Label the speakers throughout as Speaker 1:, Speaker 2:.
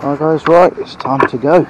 Speaker 1: Alright guys, right, it's time to go.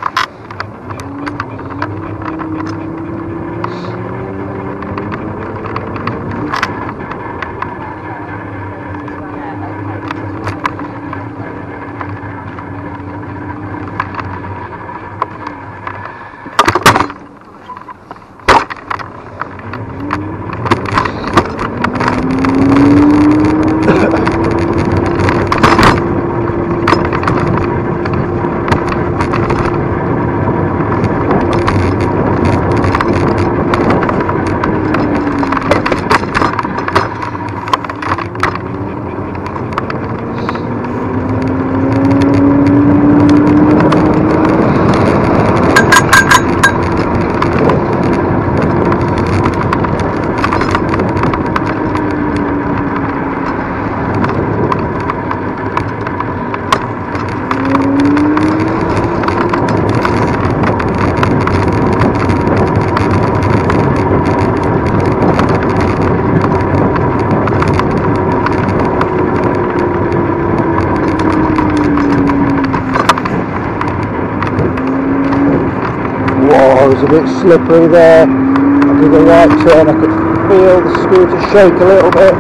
Speaker 1: Whoa, it was a bit slippery there. I did a right turn, I could feel the scooter shake a little bit.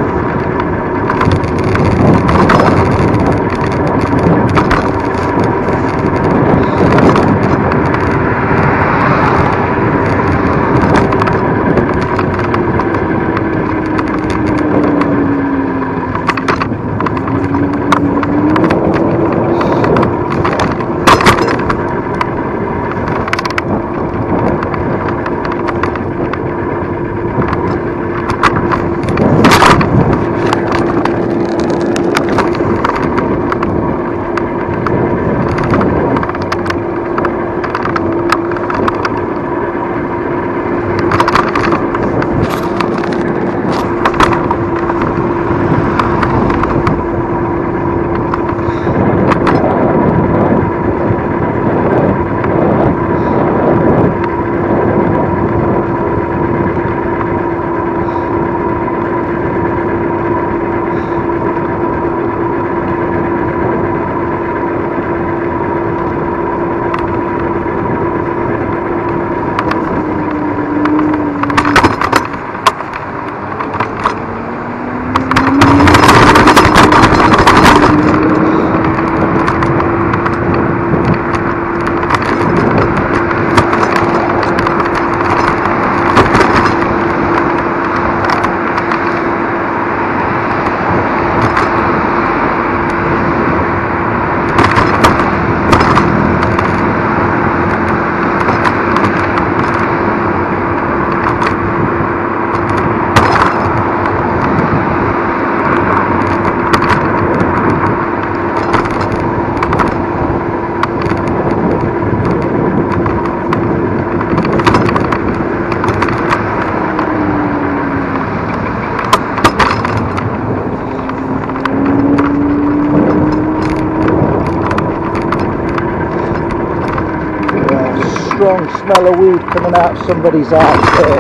Speaker 1: Strong smell of weed coming out of somebody's house there.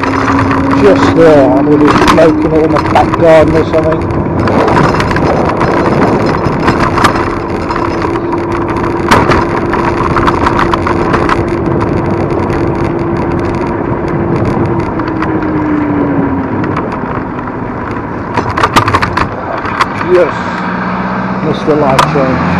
Speaker 1: Just there, I would be smoking it in the back garden or something. Yes, missed the light change.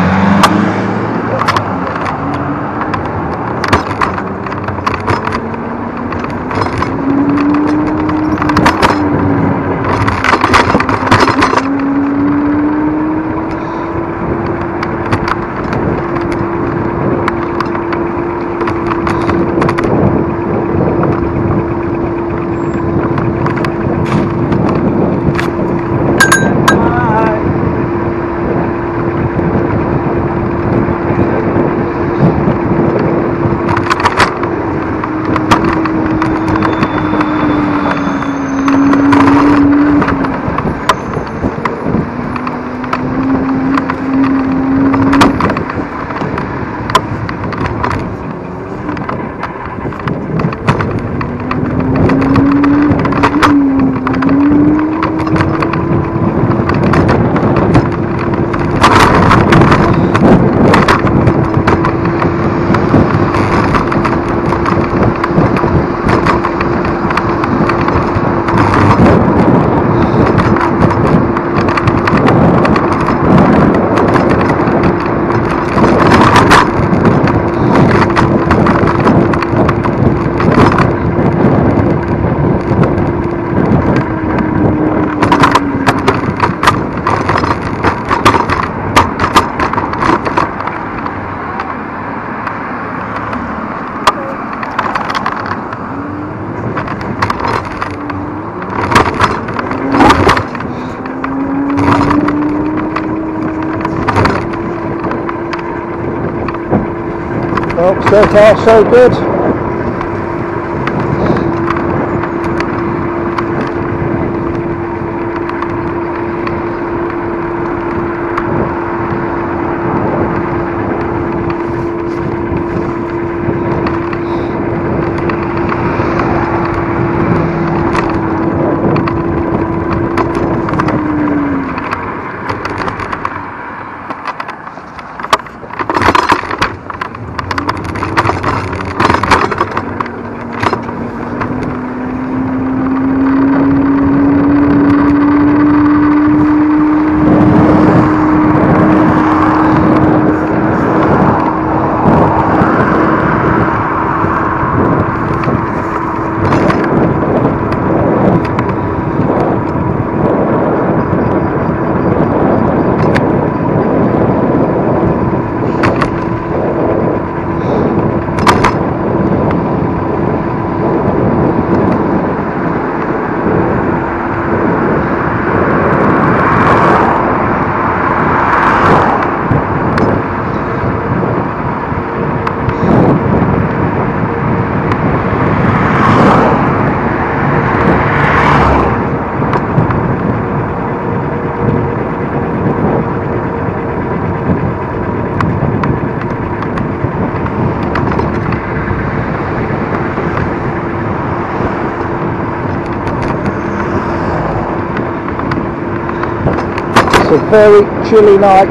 Speaker 1: Oh, so far so good. It's a very chilly night.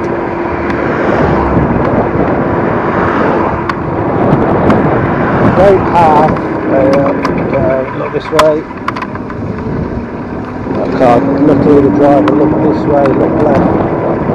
Speaker 1: Don't have, look this way. I can't look at the driver, look this way, look left.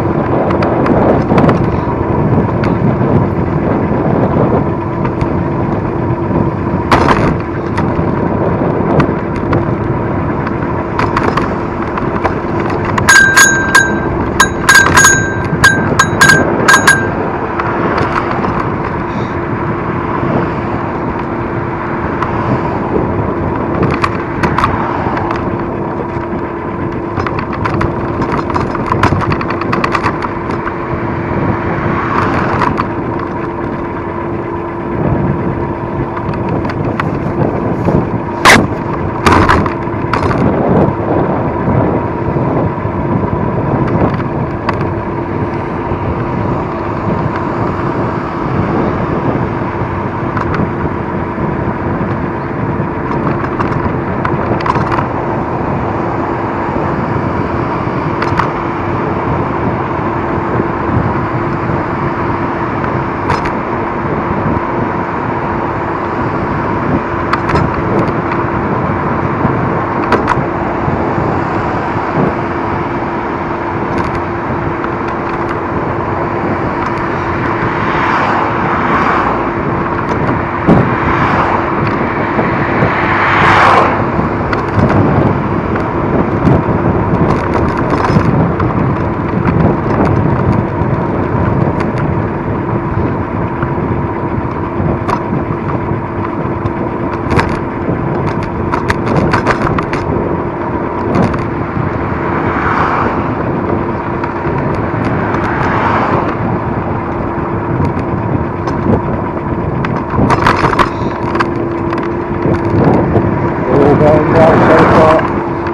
Speaker 1: Going well so far.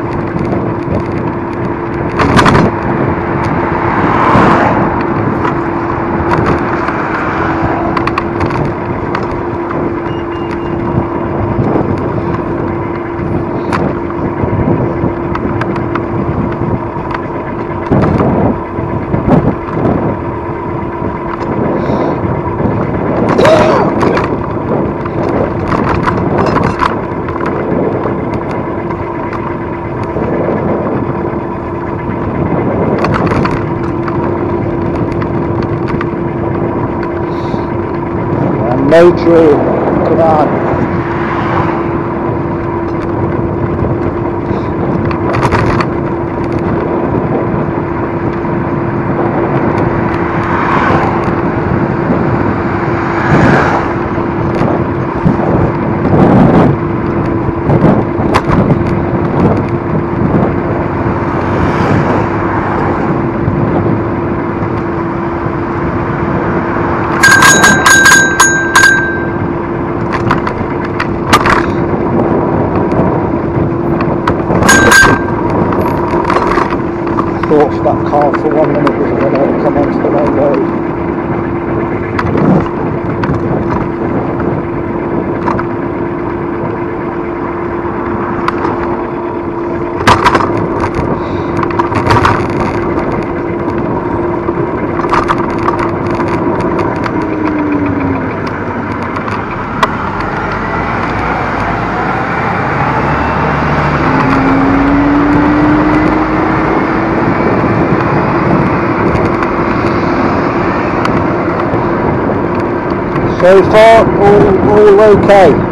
Speaker 1: No tree, come on. torch that car for 1 minute before they come onto the main road. So far, all okay.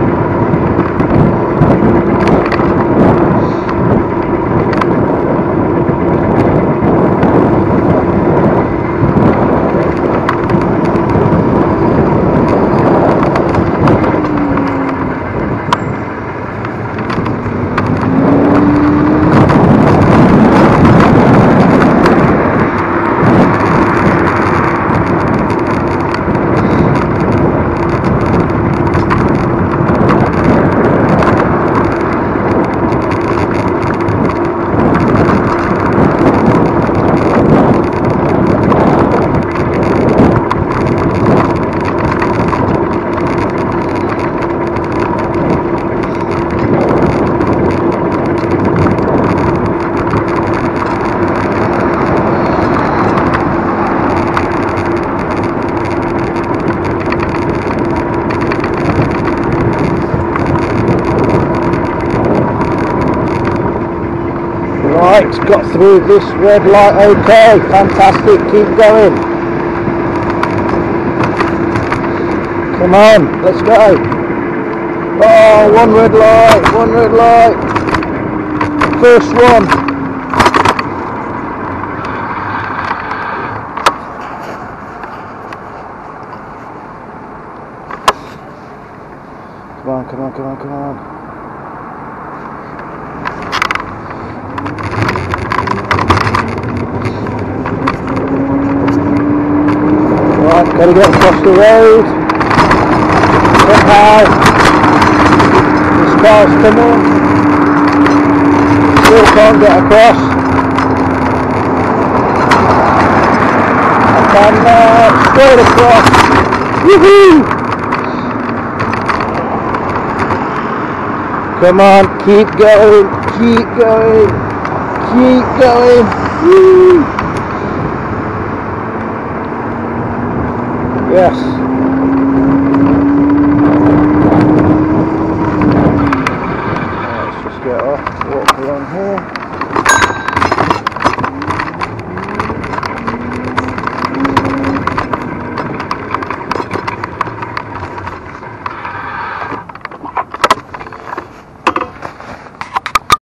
Speaker 1: Right, got through this red light okay, fantastic, keep going. Come on, let's go. Oh, one red light. First one. Come on. Right, gotta get across the road. Somehow this car's coming. Still can't get across. I can now, straight across. Woohoo! Come on, keep going. Woo! Yes.